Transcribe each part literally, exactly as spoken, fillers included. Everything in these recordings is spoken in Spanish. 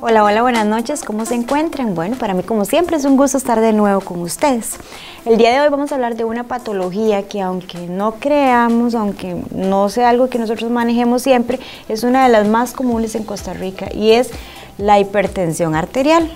Hola, hola, buenas noches, ¿cómo se encuentran? Bueno, para mí como siempre es un gusto estar de nuevo con ustedes. El día de hoy vamos a hablar de una patología que aunque no creamos, aunque no sea algo que nosotros manejemos siempre, es una de las más comunes en Costa Rica y es la hipertensión arterial.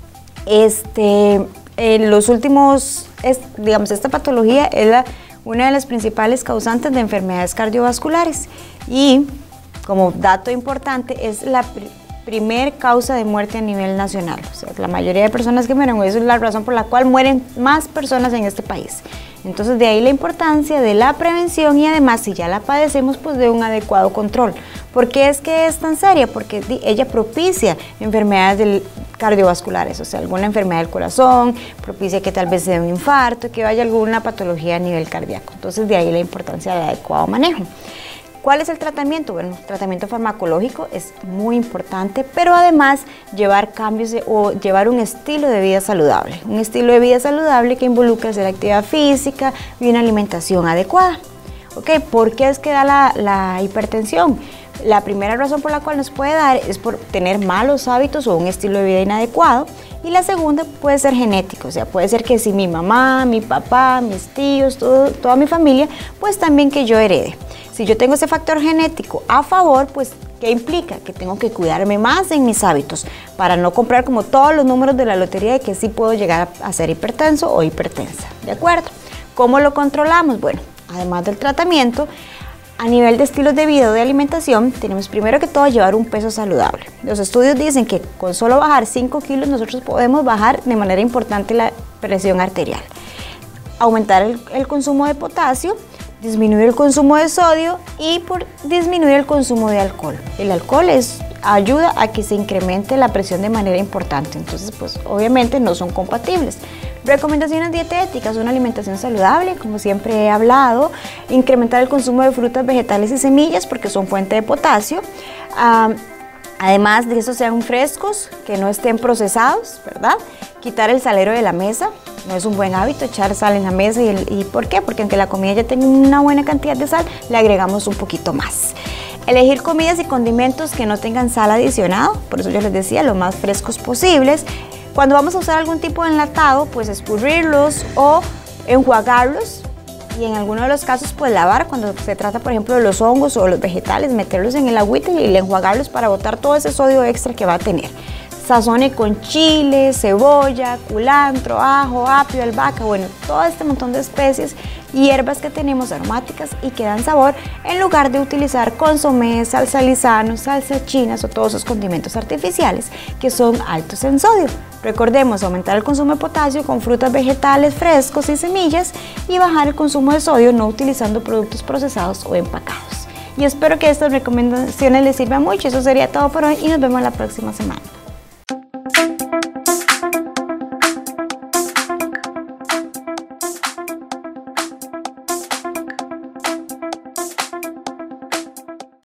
Este, en los últimos, es, digamos, esta patología es la, una de las principales causantes de enfermedades cardiovasculares y como dato importante es la primer causa de muerte a nivel nacional. O sea, la mayoría de personas que mueren, eso es la razón por la cual mueren más personas en este país. Entonces, de ahí la importancia de la prevención y además, si ya la padecemos, pues de un adecuado control. ¿Por qué es que es tan seria? Porque ella propicia enfermedades del cardiovasculares, o sea, alguna enfermedad del corazón, propicia que tal vez sea un infarto, que vaya alguna patología a nivel cardíaco. Entonces, de ahí la importancia del adecuado manejo. ¿Cuál es el tratamiento? Bueno, el tratamiento farmacológico es muy importante, pero además llevar cambios de, o llevar un estilo de vida saludable. Un estilo de vida saludable que involucra hacer actividad física y una alimentación adecuada. ¿Ok? ¿Por qué es que da la, la hipertensión? La primera razón por la cual nos puede dar es por tener malos hábitos o un estilo de vida inadecuado. Y la segunda puede ser genético, o sea, puede ser que si mi mamá, mi papá, mis tíos, todo, toda mi familia, pues también que yo herede. Si yo tengo ese factor genético a favor, pues, ¿qué implica? Que tengo que cuidarme más en mis hábitos para no comprar como todos los números de la lotería de que sí puedo llegar a ser hipertenso o hipertensa, ¿de acuerdo? ¿Cómo lo controlamos? Bueno, además del tratamiento, a nivel de estilos de vida o de alimentación, tenemos primero que todo llevar un peso saludable. Los estudios dicen que con solo bajar cinco kilos nosotros podemos bajar de manera importante la presión arterial. Aumentar el, el consumo de potasio, disminuir el consumo de sodio y por disminuir el consumo de alcohol. El alcohol es, ayuda a que se incremente la presión de manera importante, entonces pues obviamente no son compatibles. Recomendaciones dietéticas, una alimentación saludable, como siempre he hablado, incrementar el consumo de frutas, vegetales y semillas porque son fuente de potasio. Um, Además de eso, sean frescos, que no estén procesados, ¿verdad? Quitar el salero de la mesa, no es un buen hábito echar sal en la mesa. ¿Y, el, y por qué? Porque aunque la comida ya tenga una buena cantidad de sal, le agregamos un poquito más. Elegir comidas y condimentos que no tengan sal adicionado, por eso yo les decía, lo más frescos posibles. Cuando vamos a usar algún tipo de enlatado, pues escurrirlos o enjuagarlos. Y en algunos de los casos, pues lavar, cuando se trata, por ejemplo, de los hongos o los vegetales, meterlos en el agüita y enjuagarlos para botar todo ese sodio extra que va a tener. Sazone con chile, cebolla, culantro, ajo, apio, albahaca, bueno, todo este montón de especies y hierbas que tenemos aromáticas y que dan sabor, en lugar de utilizar consomé, salsa Lizano, salsa chinas o todos esos condimentos artificiales que son altos en sodio. Recordemos aumentar el consumo de potasio con frutas, vegetales frescos y semillas y bajar el consumo de sodio no utilizando productos procesados o empacados. Y espero que estas recomendaciones les sirvan mucho. Eso sería todo por hoy y nos vemos la próxima semana.